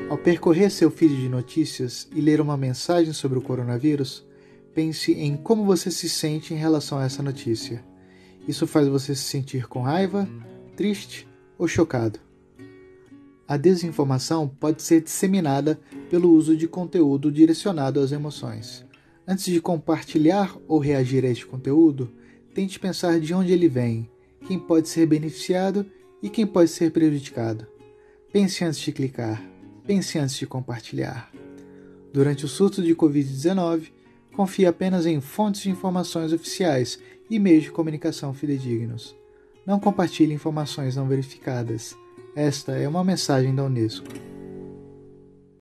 Ao percorrer seu feed de notícias e ler uma mensagem sobre o coronavírus, pense em como você se sente em relação a essa notícia. Isso faz você se sentir com raiva, triste ou chocado. A desinformação pode ser disseminada pelo uso de conteúdo direcionado às emoções. Antes de compartilhar ou reagir a este conteúdo, tente pensar de onde ele vem, quem pode ser beneficiado e quem pode ser prejudicado. Pense antes de clicar. Pense antes de compartilhar. Durante o surto de Covid-19, confie apenas em fontes de informações oficiais e meios de comunicação fidedignos. Não compartilhe informações não verificadas. Esta é uma mensagem da Unesco.